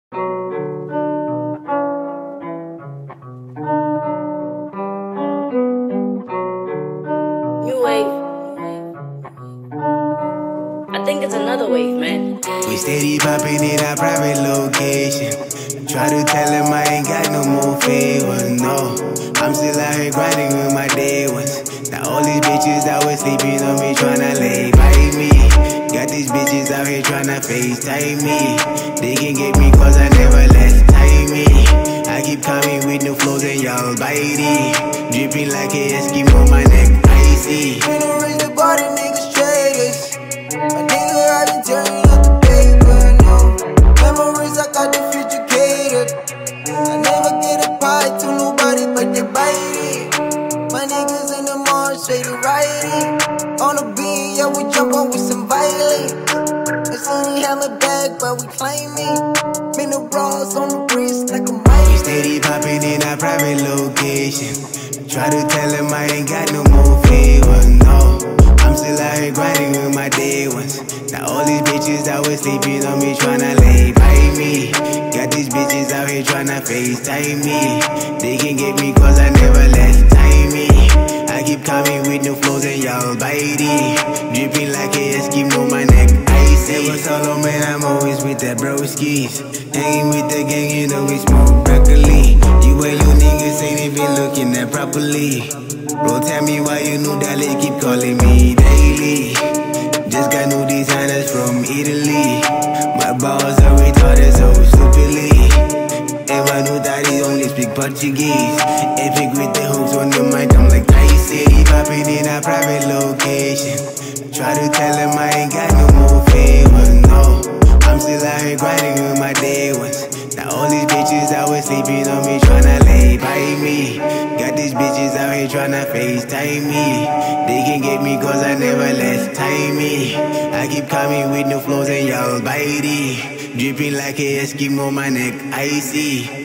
New wave. I think it's another wave, man. We steady popping in our private location. Try to tell him I ain't got no more favors, no. I'm still out here grinding with my day ones. Now all these bitches out here sleeping on me, tryna lay by me. Got these bitches out here tryna FaceTime me. They can get me cause I never let time me. I keep coming with new flows and y'all bitey. Dripping like a Eskimo, my neck icy. Finna raise the body, niggas traders. A nigga out here tearing up the paper, no. Memories, I got the future catered. I never get a pie to nobody but they bite it. My niggas in the mall, straight to righty. On the beat, yeah, we jump on with some violence. It's only hella bag, but we claim it. Been the bras on the wrist like a mic. We steady popping in our private location. Try to tell him I ain't got no more favors, no. I'm still out here grinding with my day ones. Now all these bitches out here sleeping on me, tryna lay by me. Got these bitches out here tryna FaceTime me. They can get me cause I never let time me. I keep coming with new flows and y'all bitey. Dripping like a Eskimo, my neck icy. Never solo, man, I'm always with that broskies. Hanging with the gang, you know we smoke broccoli. You and your niggas ain't even looking that properly. Bro, tell me why you knew that they keep calling me daily. Just got new designers from Italy. My balls are retarded so stupidly. And my new daddy only speak Portuguese. Epic with the hooks on the mic, I'm like icy. Popping in a private location. Try to tell him I ain't got no more favors, no. I'm still out here grinding with my day ones. Now all these bitches out here sleeping on me, tryna lay by me. Got these bitches out here tryna FaceTime me. They can get me cause I never let time me. I keep coming with new flows and y'all bitey. Dripping like a Eskimo, my neck icy.